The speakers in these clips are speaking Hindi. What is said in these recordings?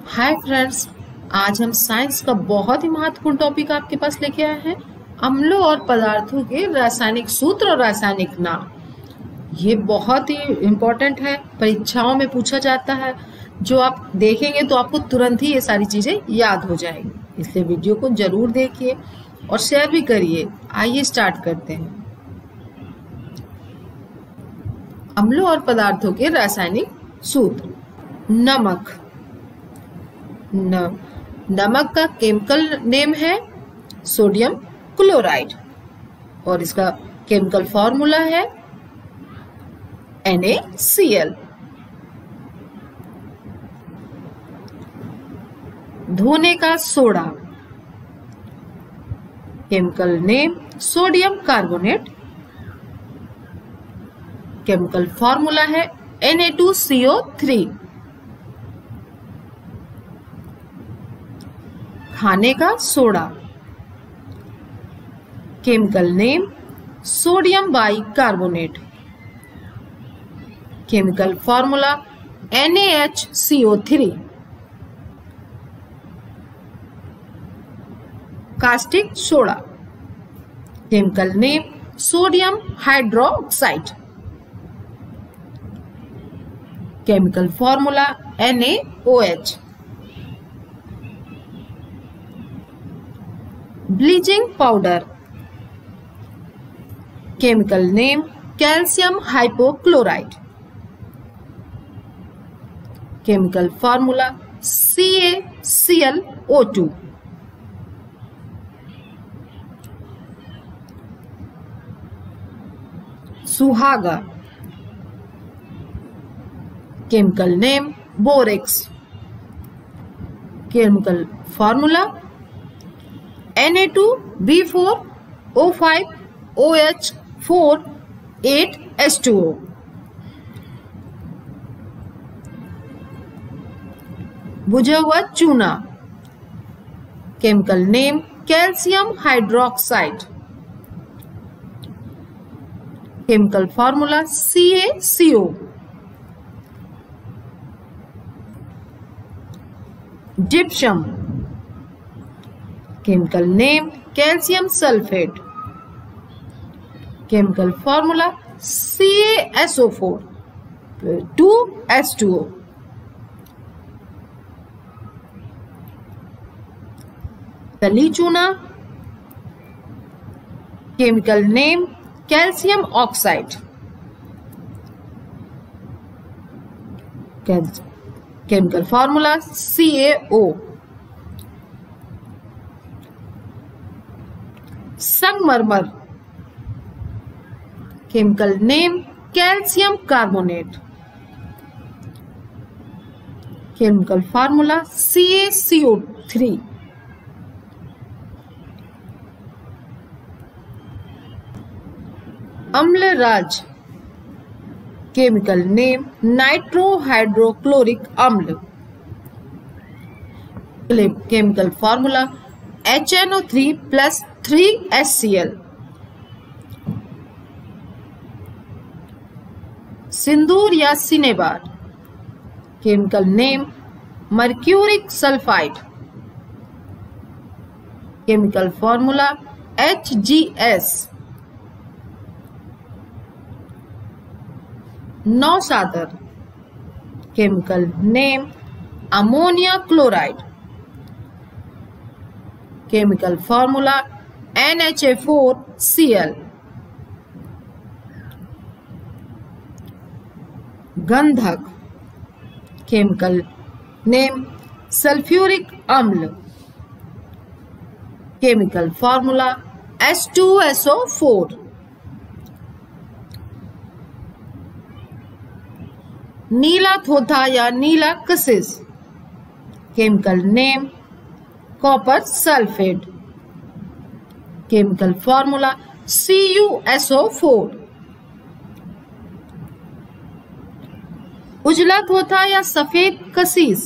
हाय फ्रेंड्स, आज हम साइंस का बहुत ही महत्वपूर्ण टॉपिक आपके पास लेके आए हैं। अम्लों और पदार्थों के रासायनिक सूत्र और रासायनिक नाम। ये बहुत ही इम्पोर्टेंट है, परीक्षाओं में पूछा जाता है। जो आप देखेंगे तो आपको तुरंत ही ये सारी चीजें याद हो जाएंगी, इसलिए वीडियो को जरूर देखिए और शेयर भी करिए। आइए स्टार्ट करते हैं। अम्लों और पदार्थों के रासायनिक सूत्र। नमक। नमक का केमिकल नेम है सोडियम क्लोराइड और इसका केमिकल फॉर्मूला है NaCl। धोने का soda, chemical name sodium carbonate, chemical formula है Na2CO3। खाने का soda, chemical name sodium bicarbonate, chemical formula NaHCO3। Caustic soda, chemical name sodium hydroxide, chemical formula NaOH। Bleaching powder, chemical name calcium hypochloride, chemical formula CaClO2। सुहागा, chemical name borax, chemical formula Na2B4O5OH4 8H2O। बुझा हुआ चूना, chemical name calcium hydroxide, chemical formula CaCO। Gypsum, chemical name calcium sulphate, chemical formula CaSO4 2H2O। तली चूना, chemical name calcium oxide, chemical formula CaO। संगमरमर, chemical name calcium carbonate, chemical formula CaCO3। अम्लराज, केमिकल नेम नाइट्रोहाइड्रोक्लोरिक अम्ल, केमिकल फॉर्मूला HNO3+3HCl। सिंदूर या cinnabar, chemical name mercuric sulphide, chemical formula HGS। नौसादर, chemical name ammonia chloride, chemical formula NHA4Cl। गंधक, केमिकल नेम सल्फ्यूरिक अम्ल, केमिकल फॉर्मूला H2SO4। नीला थोथा या नीला कसिस, chemical name copper sulphate, chemical formula CuSO4। उजला थोथा या सफेद कसीस,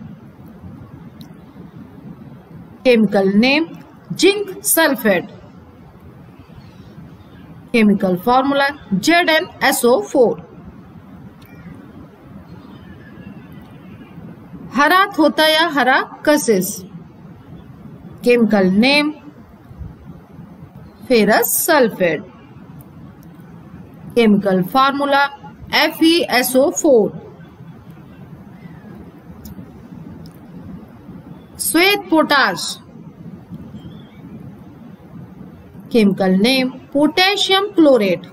chemical name zinc sulphate, chemical formula ZnSO4। हरा थोता या हरा कसिस। Chemical name ferrous sulphate. Chemical formula FeSO4। श्वेत potash. Chemical name potassium chlorate.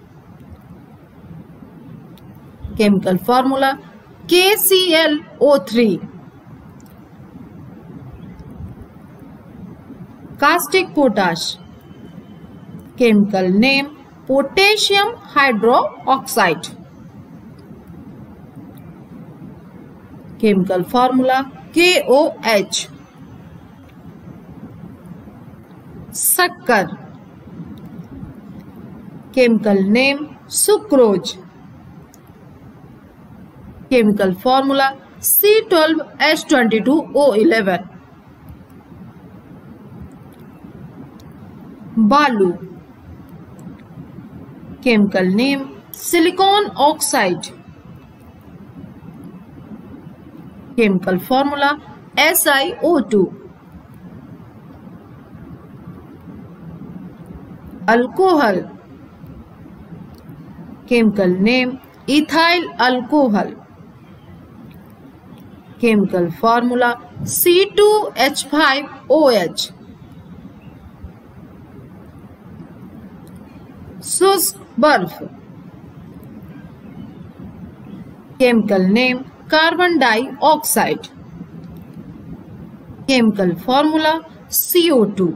Chemical formula KClO3। Caustic potash. Chemical name potassium hydroxide. Chemical formula KOH। शक्कर। Chemical name sucrose. Chemical formula C12H22O11। बालू। Chemical name silicon oxide. Chemical formula SiO2। Alcohol. Chemical name ethyl alcohol. Chemical formula C2H5OH। शुष्क बर्फ। Chemical name carbon dioxide. Chemical formula CO2।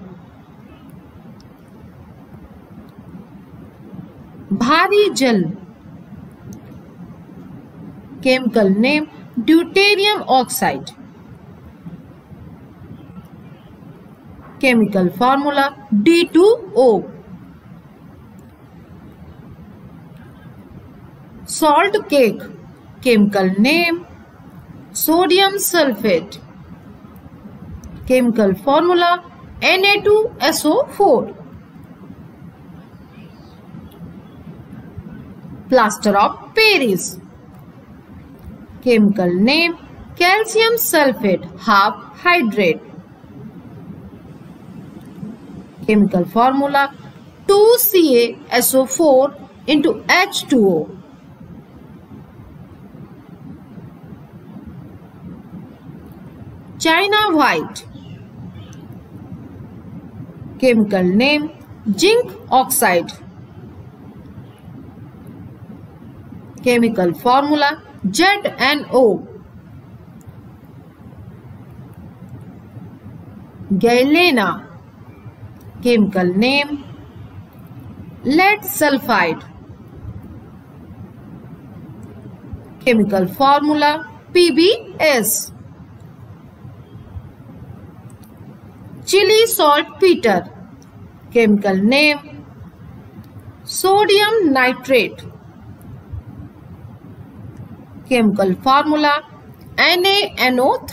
भारी जल। Chemical name deuterium oxide. Chemical formula D2O। Salt cake. Chemical name sodium sulphate. Chemical formula Na2SO4। Plaster of Paris. Chemical name calcium sulphate half hydrate. Chemical formula 2CaSO4 into H2O। China white. Chemical name zinc oxide. Chemical formula ZNO। Galena. Chemical name lead sulphide. Chemical formula PbS। Chile saltpetre. Chemical name sodium nitrate. Chemical formula NaNO3।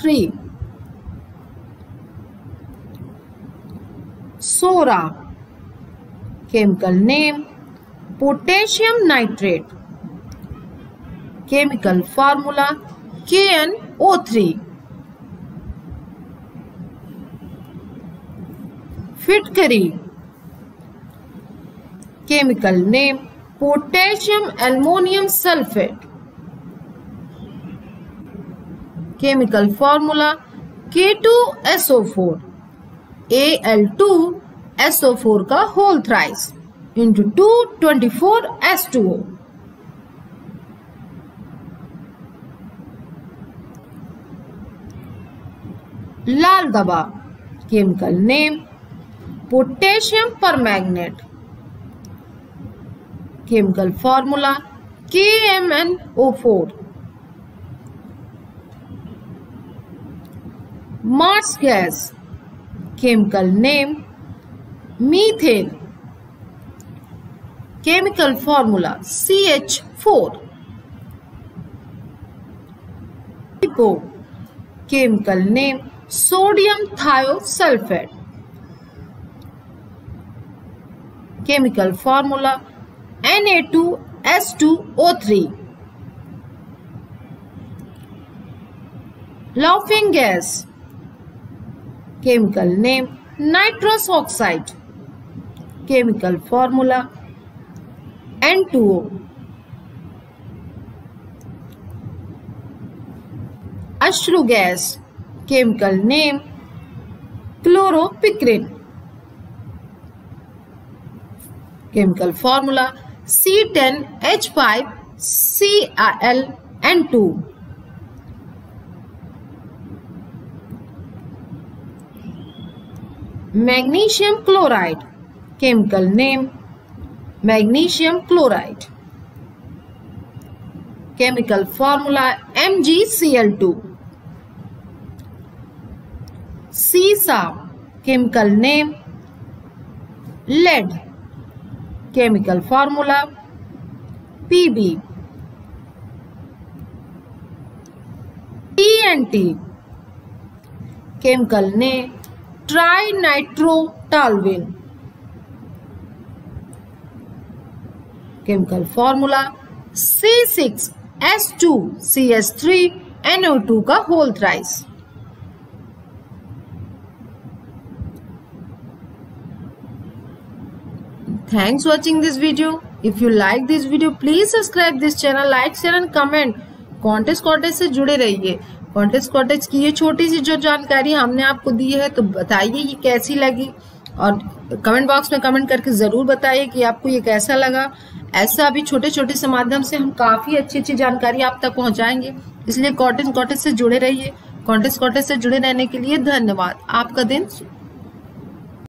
सोरा। Chemical name potassium nitrate. Chemical formula KNO3। फिटकरी। Chemical name potassium aluminium sulphate. Chemical formula K2SO4 Al2SO4 का होल थ्राइस इंटू 224H2O। लाल दवा। Chemical name potassium permanganate. Chemical formula KMnO4। Marsh gas. Chemical name methane. Chemical formula CH4। Hypo. Chemical name sodium thiosulphate. Chemical formula Na2S2O3। laughing gas, chemical name nitrous oxide, chemical formula N2O. अश्रु gas, chemical name chloropicrine, chemical formula C10H5Cl2. Magnesium chloride, chemical name magnesium chloride, chemical formula MgCl2. Sisa, chemical name lead, chemical formula Pb. TNT, chemical name trinitrotoluene, chemical formula C6H2CH3NO2 का whole thrice. Thanks for watching this video. If you like this video, please subscribe this channel, like, share and comment. Contest cottage से जुड़े रहिए। कॉन्टेस्ट कॉटेज की ये छोटी सी जो जानकारी हमने आपको दी है, तो बताइए ये कैसी लगी और कमेंट बॉक्स में कमेंट करके जरूर बताइए कि आपको ये कैसा लगा। ऐसा अभी छोटे छोटे से माध्यम से हम काफी अच्छी अच्छी जानकारी आप तक पहुंचाएंगे, इसलिए कॉन्टेस्ट कॉटेज से जुड़े रहिए। कॉन्टेस्ट कॉटेज से जुड़े रहने के लिए धन्यवाद। आपका दिन